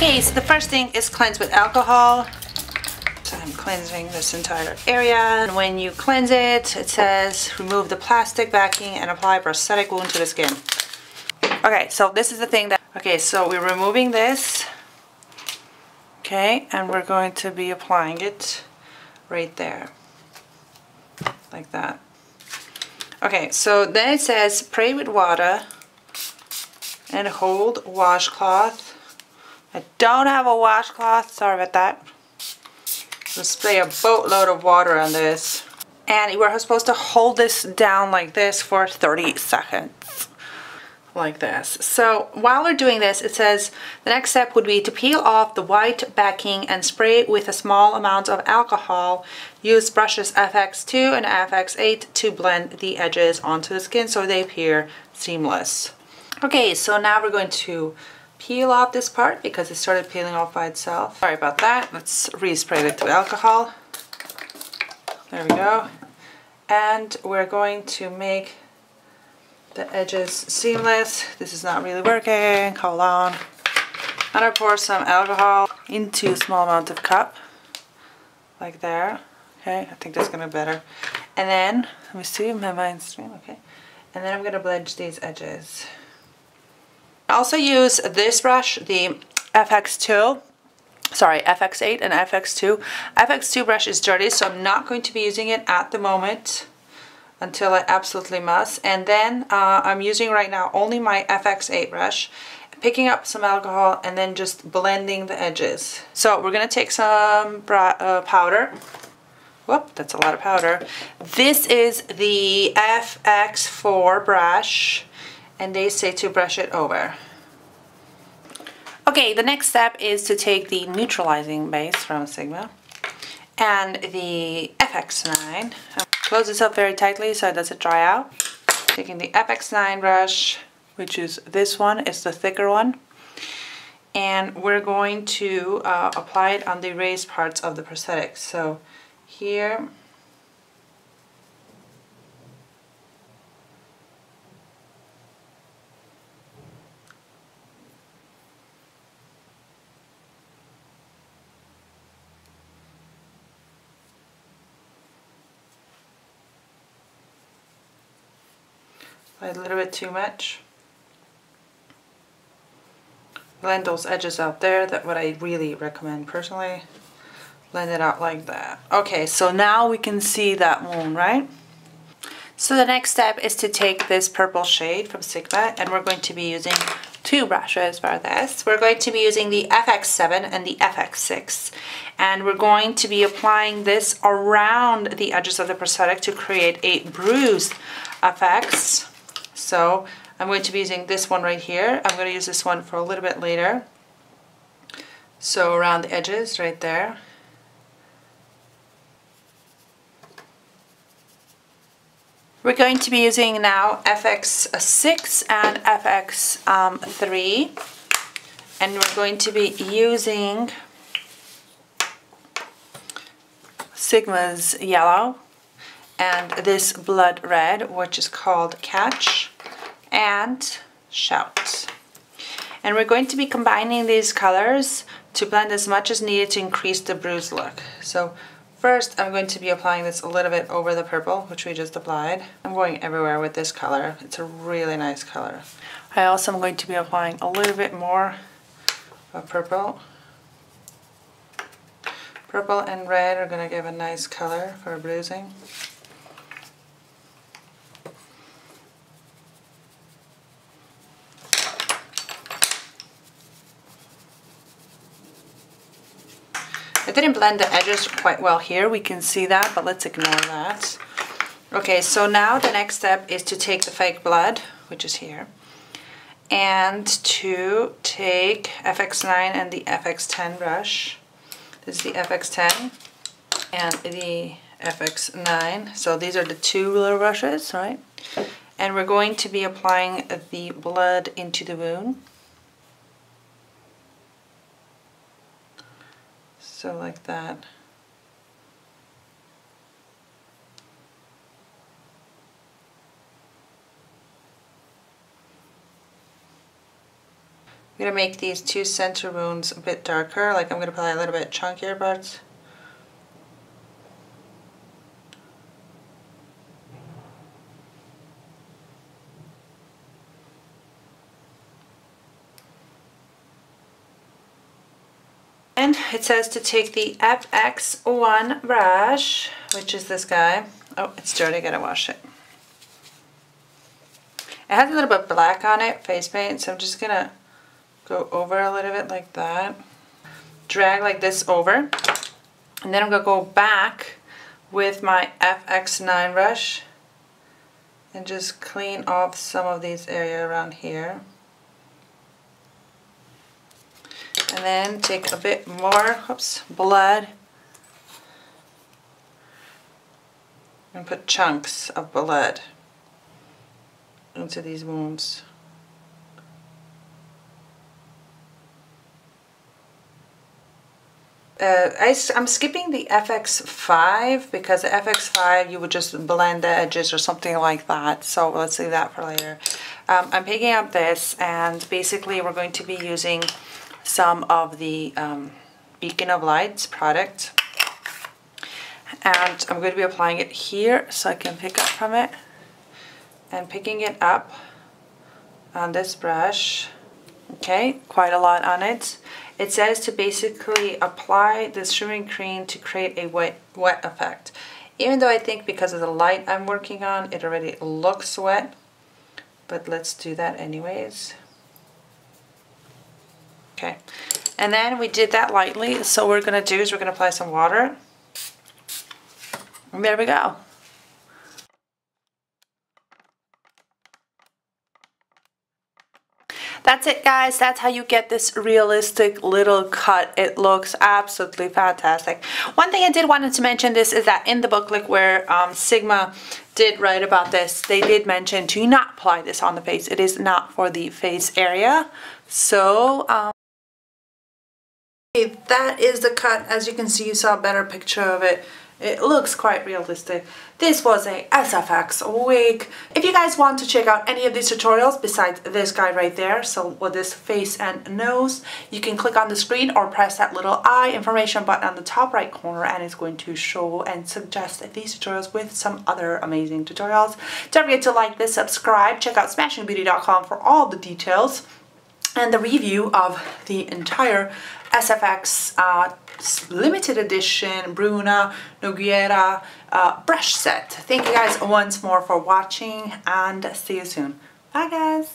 Okay, so the first thing is cleanse with alcohol. So I'm cleansing this entire area. And when you cleanse it, it says remove the plastic backing and apply prosthetic wound to the skin. Okay, so this is the thing that, okay, so we're removing this. Okay, and we're going to be applying it right there. Like that. Okay, so then it says spray with water and hold washcloth. I don't have a washcloth, sorry about that. We'll spray a boatload of water on this. And we're supposed to hold this down like this for 30 seconds. Like this. So while we're doing this, it says the next step would be to peel off the white backing and spray with a small amount of alcohol. Use brushes FX2 and FX8 to blend the edges onto the skin so they appear seamless. Okay, so now we're going to peel off this part because it started peeling off by itself. Sorry about that. Let's respray it with alcohol. There we go. And we're going to make the edges seamless. This is not really working. Hold on. I'm gonna pour some alcohol into a small amount of cup. Like there. Okay, I think that's gonna be better. And then, let me see, my mind's stream, okay. And then I'm gonna blend these edges. I also use this brush, the FX8 and FX2. FX2 brush is dirty, so I'm not going to be using it at the moment until I absolutely must. And then I'm using right now only my FX8 brush, picking up some alcohol and then just blending the edges. So we're gonna take some powder. Whoop, that's a lot of powder. This is the FX4 brush, and they say to brush it over. Okay, the next step is to take the neutralizing base from Sigma and the FX9. Close this up very tightly so it doesn't dry out. Taking the FX9 brush, which is this one, it's the thicker one. And we're going to apply it on the raised parts of the prosthetic. So here, a little bit too much. Blend those edges out there. That's what I really recommend personally. Blend it out like that. Okay, so now we can see that wound, right? So the next step is to take this purple shade from Sigma, and we're going to be using two brushes for this. We're going to be using the FX7 and the FX6, and we're going to be applying this around the edges of the prosthetic to create a bruise effect. So I'm going to be using this one right here. I'm going to use this one for a little bit later. So around the edges right there. We're going to be using now FX6 and FX3, and we're going to be using Sigma's yellow and this blood red, which is called Catch and Shout. And we're going to be combining these colors to blend as much as needed to increase the bruise look. So first, I'm going to be applying this a little bit over the purple, which we just applied. I'm going everywhere with this color. It's a really nice color. I also am going to be applying a little bit more of purple. Purple and red are going to give a nice color for bruising. I didn't blend the edges quite well here, we can see that, but let's ignore that. Okay, so now the next step is to take the fake blood, which is here, and to take FX9 and the FX10 brush. This is the FX10 and the FX9. So these are the two little brushes, right? And we're going to be applying the blood into the wound. So like that. I'm gonna make these two center wounds a bit darker, like I'm gonna apply a little bit chunkier parts. And it says to take the FX1 brush, which is this guy. Oh, it's dirty, I gotta wash it. It has a little bit of black on it, face paint, so I'm just gonna go over a little bit like that. Drag like this over. And then I'm gonna go back with my FX9 brush and just clean off some of these areas around here. And then take a bit more, blood, and put chunks of blood into these wounds. I'm skipping the FX5 because the FX5 you would just blend the edges or something like that, so let's leave that for later. I'm picking up this, and basically we're going to be using some of the Beacon of Lights product, and I'm going to be applying it here so I can pick up from it, and picking it up on this brush. Okay, quite a lot on it. It says to basically apply this shimmering cream to create a wet effect. Even though I think because of the light I'm working on, it already looks wet, but let's do that anyways. Okay, and then we did that lightly, so what we're gonna do is we're gonna apply some water. And there we go. That's it, guys. That's how you get this realistic little cut. It looks absolutely fantastic. One thing I did wanted to mention this is that in the booklet where Sigma did write about this, they did mention to not apply this on the face. It is not for the face area. So that is the cut. As you can see, you saw a better picture of it. It looks quite realistic. This was a SFX wig. If you guys want to check out any of these tutorials besides this guy right there, so with this face and nose, you can click on the screen or press that little I information button on the top right corner, and it's going to show and suggest these tutorials with some other amazing tutorials. Don't forget to like this, subscribe, check out SmashinBeauty.com for all the details and the review of the entire SFX limited edition Bruna Nogueira brush set. Thank you guys once more for watching, and see you soon. Bye guys!